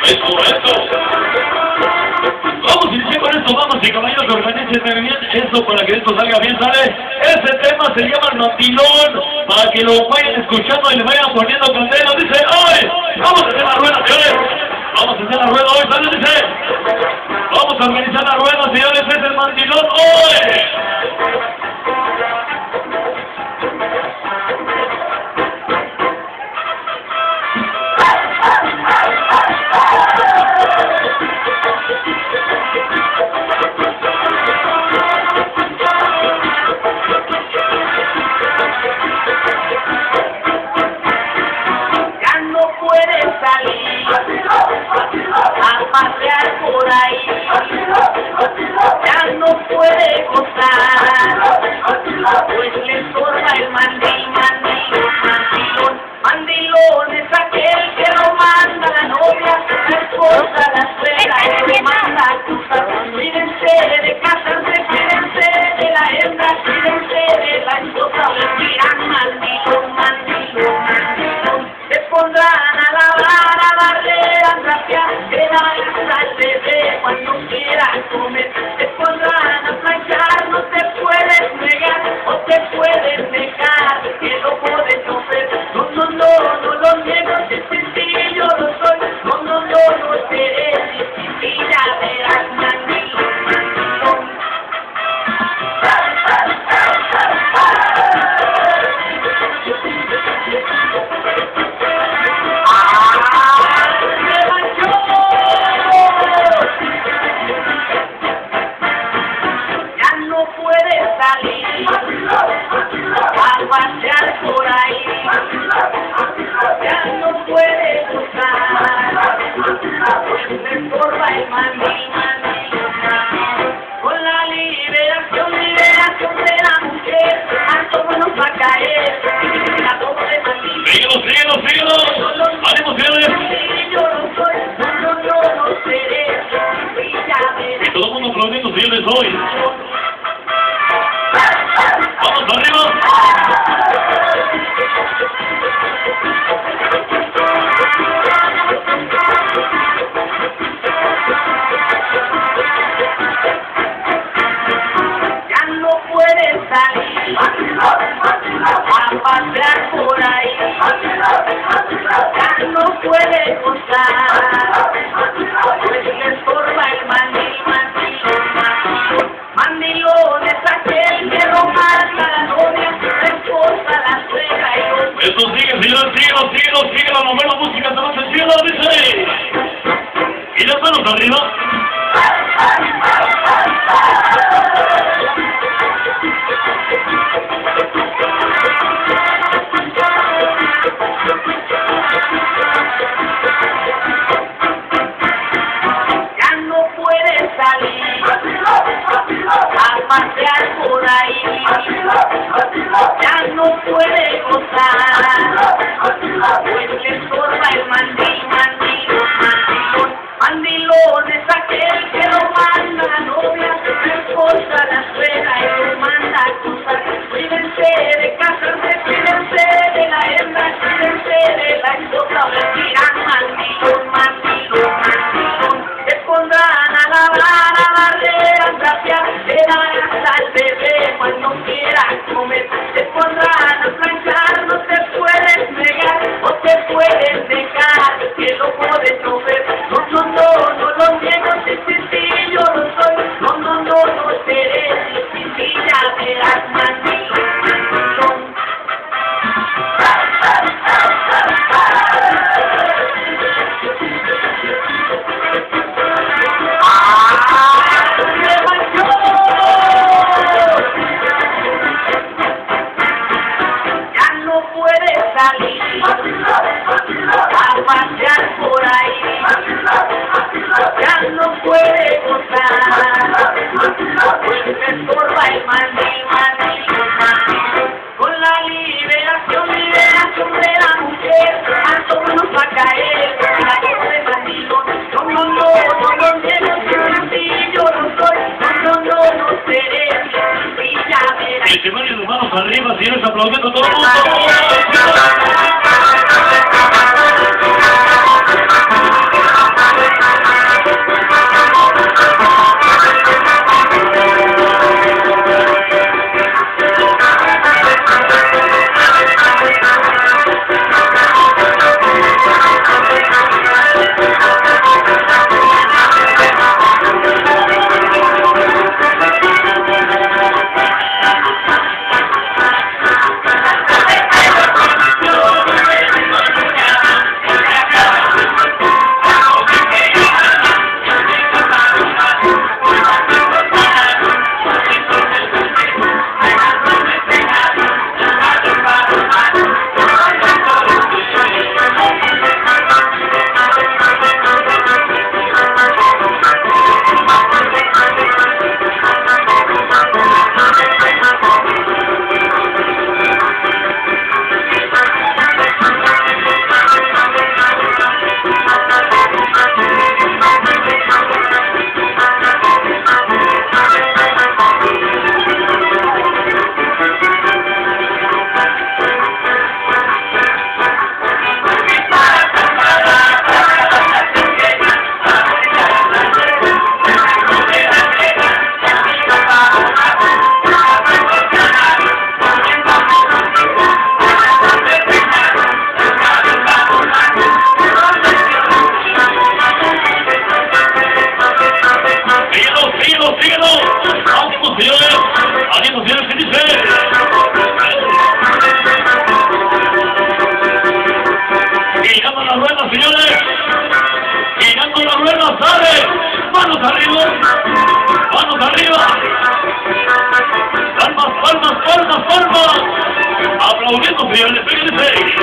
Eso. Vamos a iniciar con esto, vamos y caballeros, organícense bien, esto para que esto salga bien, ¿sale? Ese tema se llama El Mandilón, para que lo vayan escuchando y le vayan poniendo candela, dice, ¡ay! Vamos a hacer la rueda, señores, vamos a hacer la rueda hoy, ¿sale? Dice, vamos a organizar la rueda, señores, es El Mandilón hoy. A pasear por ahí, ya no puede gozar, pues le estorba el mandilón es aquel que lo manda la novia, la esposa, la suegra, y lo manda a cruzar. Cuídense de casarse, cuídense de la hembra, cuídense de la esposa, les dirán mandilón, se pondrán a lavar, a barrer, a trapear, que la al bebé cuando quieran comer, se pondrán a planchar, no te puedes negar, o te puedes negar, que lo puedes ofrecer, no lo niego, si sencillo lo soy, no seré difícil, ya verás, mandilón. A pasear por ahí, ya no puede gozar, pues me estorba el mandil, con la liberación de la mujer, a todos nos va a caer, a todos de mandil. Síguelo, ánimo, señores. Yo no soy, no seré, y ya verás. Y todo el mundo aplaudiendo, señores, hoy. ¡Vamos arriba! Ya no puedes salir a pasear por ahí, ya no puedes gozar, pues le estorba el mandilón es aquel que lo mata la novia, la esposa, la suegra y los... Eso sigue, señor, sigue la novela música, te vas al cielo, dice. Y las manos arriba. Ya no puedes salir a pasear por ahí, ya no puede gozar, pues le estorba el mandilón es sale. Manos arriba. Manos arriba. Palmas, palmas, palmas, palmas. Aplaudiendo, señores, fíjense.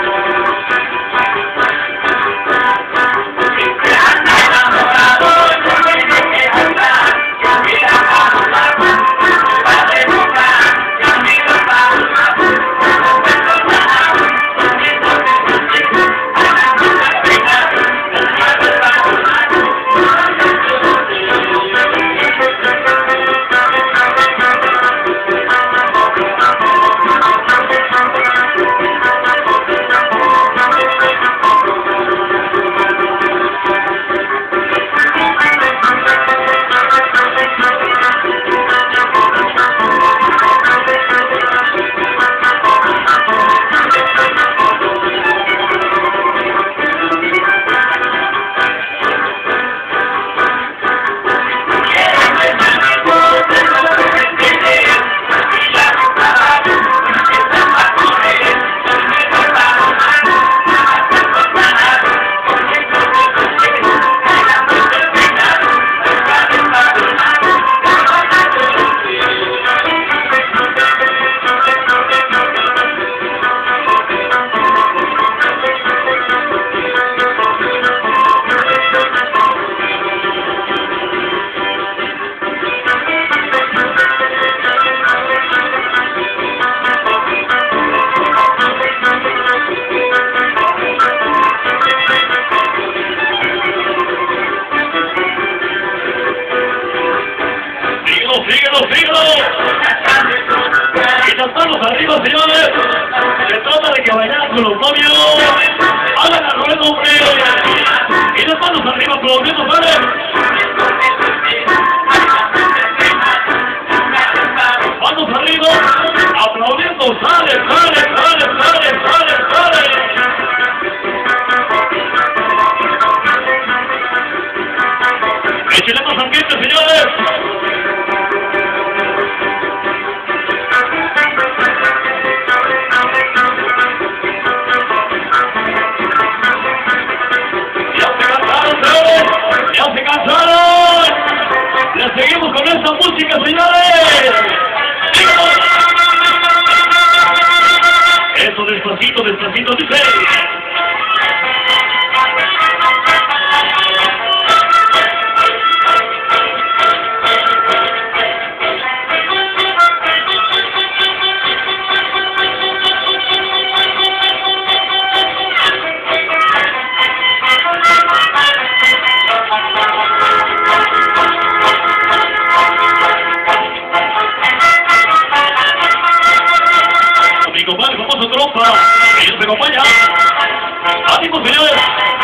Y las manos arriba, señores. Se trata de que bailar con los novios. Hagan la rueda, hombre. Y las manos arriba, aplaudiendo, ¿vale? Manos arriba, aplaudiendo, sale, sale, sale, sale, sale, sale. Échale más ambiente, señores. ¡Ya se cansaron! ¡Le seguimos con esta música, señores! Eso, despacito, despacito, dice. Ellos me acompañan. ¡Ánimo, señores!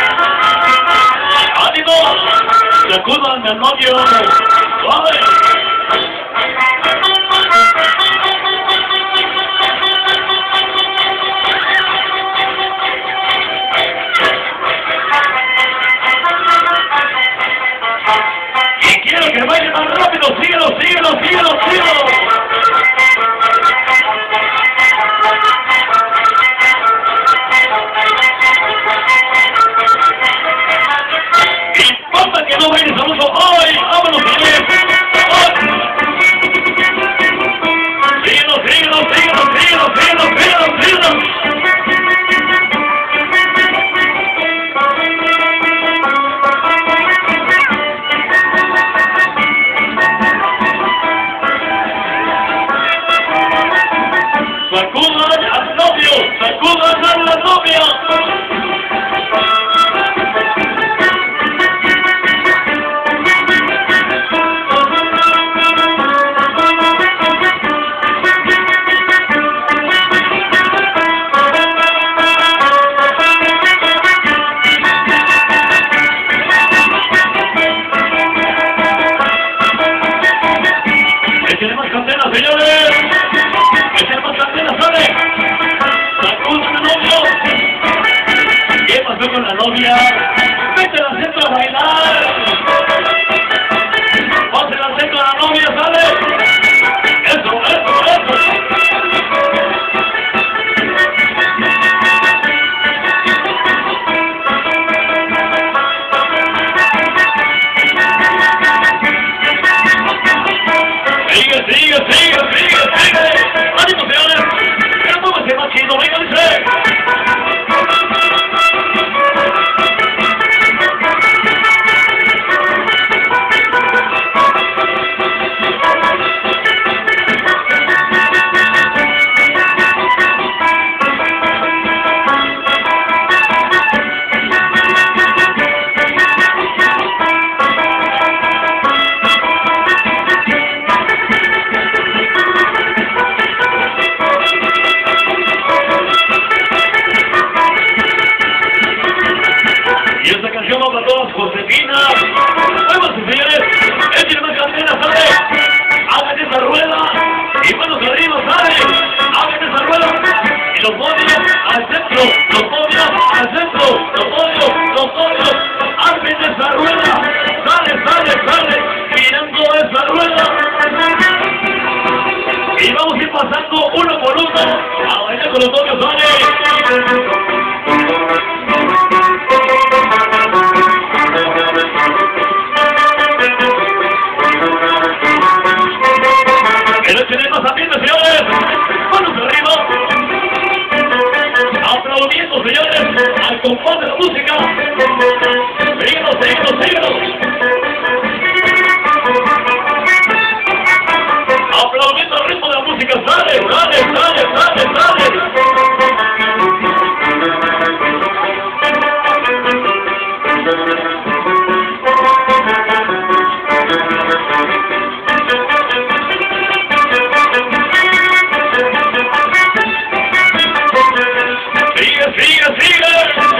¡Ánimo! ¡Sacudan al novio! ¡Suave! Y quiero que vayan más rápido. ¡Síguelo, síguelo, síguelo, síguelo! Que no bailes famoso hoy, vámonos, señores. Síguenos, síguenos, síguenos, síguenos, síguenos, síguenos, síguenos. Sacudan al novio, sacudan a la novia. Échale más candela, señores. Échale más candela, sale. Sacudan al novio. ¿Qué pasó con la novia? Vete al centro a bailar. Pase al centro a la novia, sale. Eso, eso, eso. al compás de la música. Síguenos, síguenos, síguenos. Aplaudiendo al ritmo de la música. Sale, sale, sale, sale, sale. Sigue, sigue, sigue.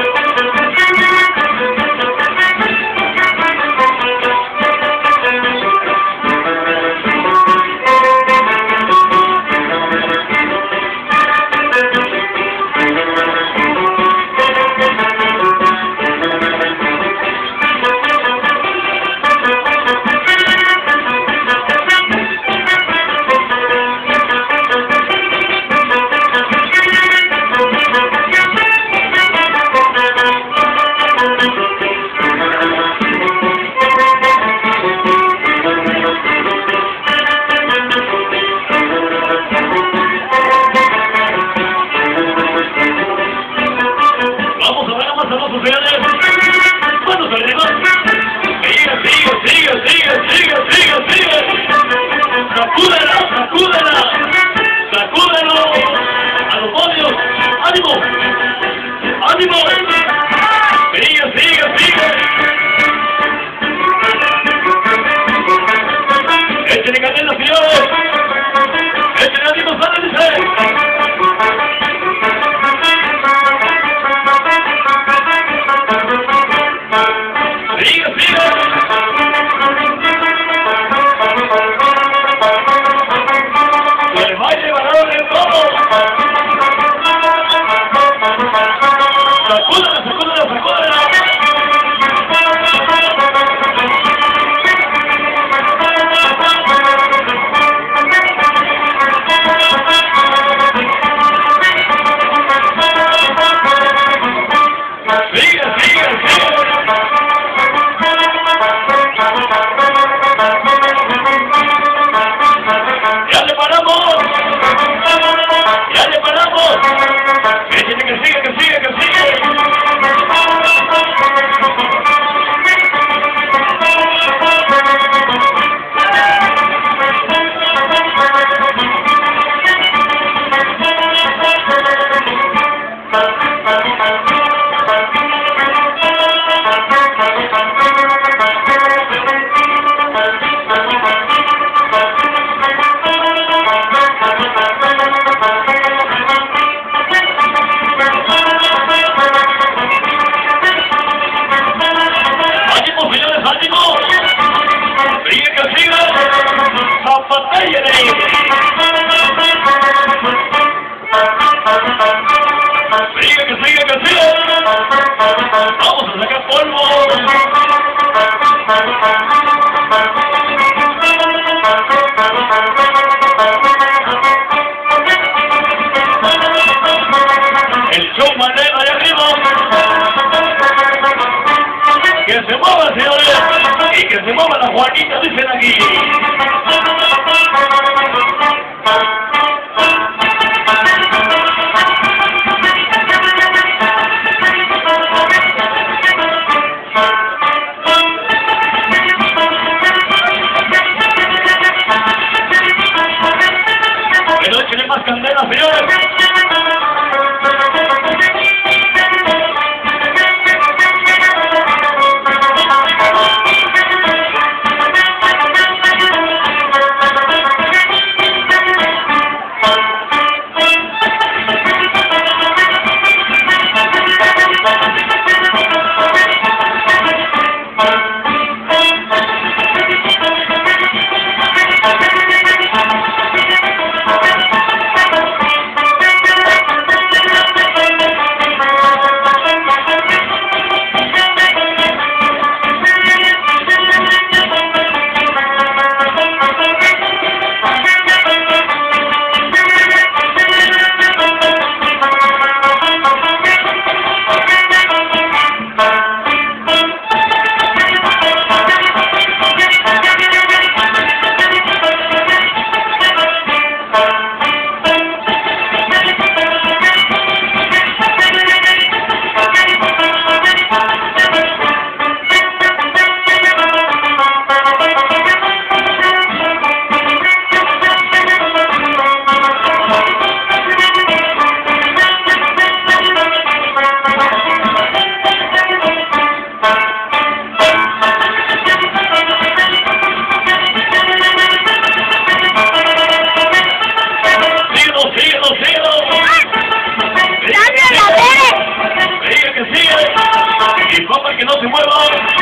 Manos arriba. Sigue, sigue, sigue, sigue, sigue, sigue, sigue. Sacúdela, sacúdela. Sacúdelo. A los podios. ¡Ánimo! ¡Ánimo! Sigue, sigue, sigue. Échale candela, señores. Échale ánimo, sale, dice. Sigue, sigue. El baile balón en todo. Sacúdela, sacúdela, sacúdela. Sigue, sigue, sigue. ¡Ya le paramos! ¡Ya le paramos! ¡Échale que sigue, que sigue, que sigue! Sigue que sigue, zapatilla de ahí. Sigue que sigue, que sigue. Vamos a sacar polvo. El show manera de arriba. Que se mueva, señores. Y que se mueva la Juanita, dicen aquí. Pero échenle más candela, señores. que no se mueva.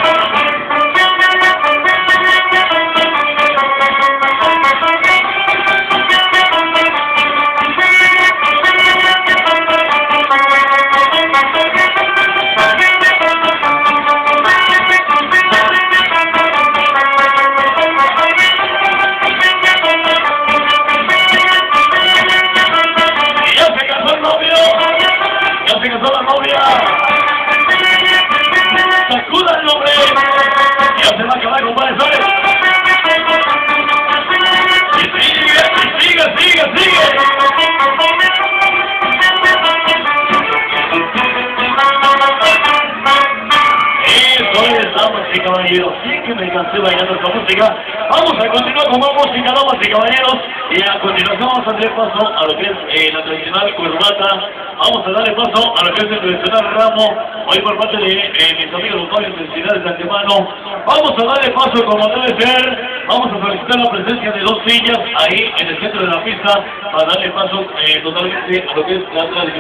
Sacuda el hombre. Ya se va a acabar, compadre, ¿sabes? Y sigue. Eso es, damas y caballeros. Sí que me cansé bailando esta música. Vamos a continuar con más música, damas y caballeros. Y a continuación vamos a darle paso a lo que es la tradicional corbata. Vamos a darle paso a lo que es el tradicional ramo. Hoy por parte de mis amigos locales, felicidades de antemano. Vamos a darle paso como debe ser. Vamos a solicitar la presencia de 2 sillas ahí en el centro de la pista para darle paso totalmente a lo que es la tradición.